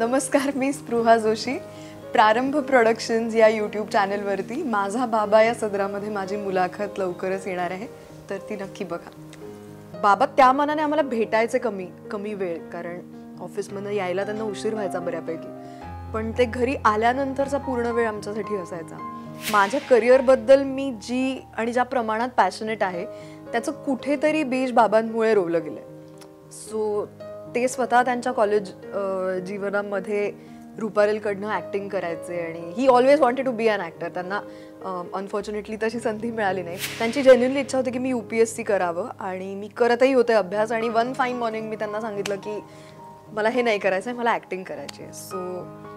नमस्कार, मी स्पृहा जोशी. प्रारंभ प्रोडक्शन्स या यूट्यूब चॅनलवरती माझा बाबा या सदरामध्ये माझी मुलाखत लवकरच येणार आहे, तर ती नक्की बघा. बाबा त्या मनाने आम्हाला भेटायचे कमी वेळ, कारण ऑफिसमधनं यायला त्यांना उशीर व्हायचा बऱ्यापैकी. पण ते घरी आल्यानंतरचा पूर्ण वेळ आमच्यासाठी असायचा. माझ्या करिअरबद्दल मी जी आणि ज्या प्रमाणात पॅशनेट आहे त्याचं कुठेतरी बीज बाबांमुळे रोवलं गेलंय. सो ते स्वतः त्यांच्या कॉलेज जीवनामध्ये रुपारेलकडनं ॲक्टिंग करायचे आणि he always wanted to be an actor. त्यांना अनफॉर्च्युनेटली तशी संधी मिळाली नाही. त्यांची जेन्युइनली इच्छा होती की मी UPSC करावं आणि मी करतही होते अभ्यास. आणि वन फाईन मॉर्निंग मी त्यांना सांगितलं की मला हे नाही करायचं आहे, मला ॲक्टिंग करायची आहे. सो